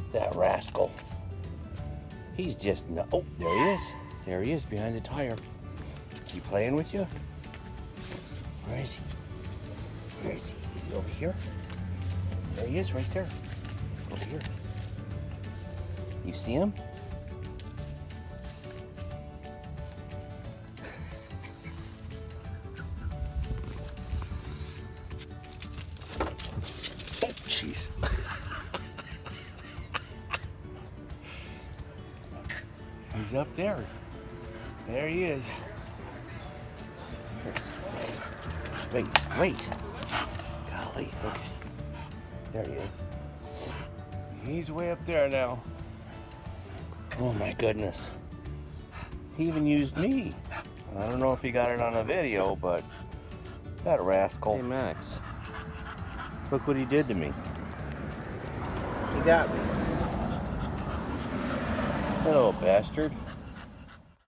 That rascal. He's just no. Oh, there he is. There he is behind the tire. He playing with you? Where is he? Where is he? Is he over here? There he is, right there. Over here. You see him? Oh, jeez. He's up there. There he is. Wait, wait. Golly, okay. There he is. He's way up there now. Oh my goodness. He even used me. I don't know if he got it on a video, but that rascal. Hey Max, look what he did to me. He got me. That little bastard.